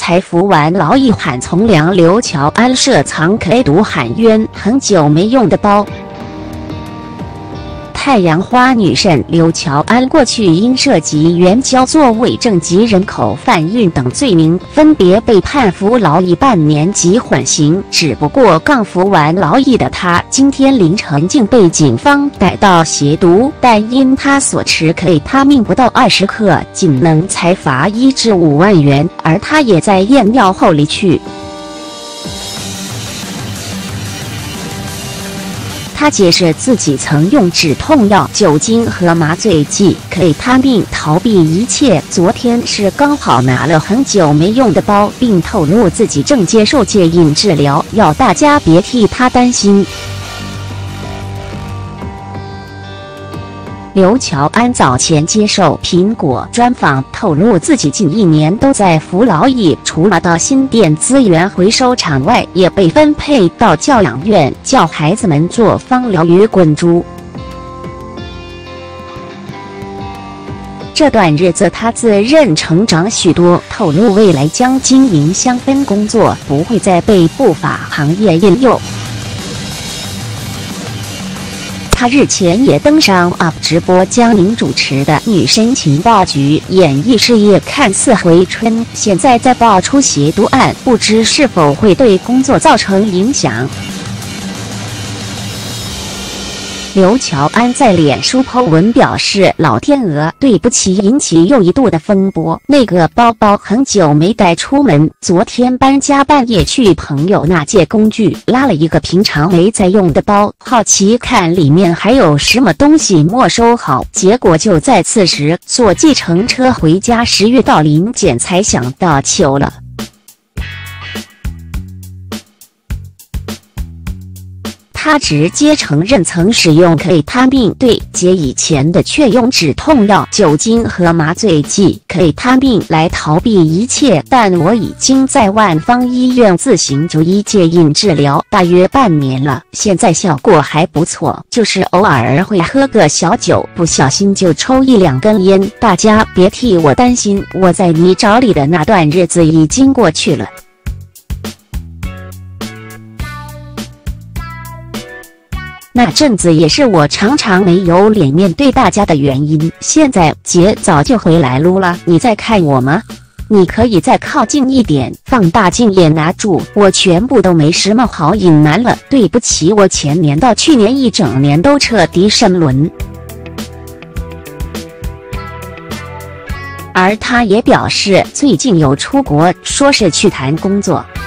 才服完劳役，喊从良。刘乔安涉藏 K 毒喊冤，很久没用的包。太阳花女神刘乔安过去因涉及援交、作伪证及人口贩运等罪名，分别被判服劳役半年及缓刑。只不过刚服完劳役的她，今天凌晨竟被警方逮到携毒，但因她所持 K 他命不到20克，仅能裁罚1至5万元，而她也在验尿后离去。他解释自己曾用止痛药、酒精和麻醉剂 K 他命逃避一切。昨天是刚好拿了很久没用的包，并透露自己正接受戒瘾治疗，要大家别替他担心。刘乔安早前接受苹果专访，透露自己近1年都在服劳役，除了到新店资源回收厂外，也被分配到教养院，教孩子们做芳疗与滚珠。这段日子他自认成长许多，透露未来将经营香氛工作，不会再被不法行业引诱。他日前也登上 UP 直播，江宁主持的《女神情报局》，演艺事业看似回春，现在再爆出携毒案，不知是否会对工作造成影响。刘乔安在脸书 po 文表示：“老天鹅，对不起，引起又一度的风波。那个包包很久没带出门，昨天搬家半夜去朋友那借工具，拉了一个平常没在用的包，好奇看里面还有什么东西，没收好。结果就在此时坐计程车回家时遇到临检，才想到糗了。”他直接承认曾使用 K 他命，对接以前的却用止痛药、酒精和麻醉剂 K 他命来逃避一切。但我已经在万方医院自行就医戒瘾治疗大约半年了，现在效果还不错，就是偶尔会喝个小酒，不小心就抽1、2根烟。大家别替我担心，我在泥沼里的那段日子已经过去了。那阵子也是我常常没有脸面对大家的原因。现在姐早就回来撸了，你在看我吗？你可以再靠近一点，放大镜也拿住，我全部都没什么好隐瞒了。对不起，我前年到去年1整年都彻底沉沦。而他也表示最近有出国，说是去谈工作。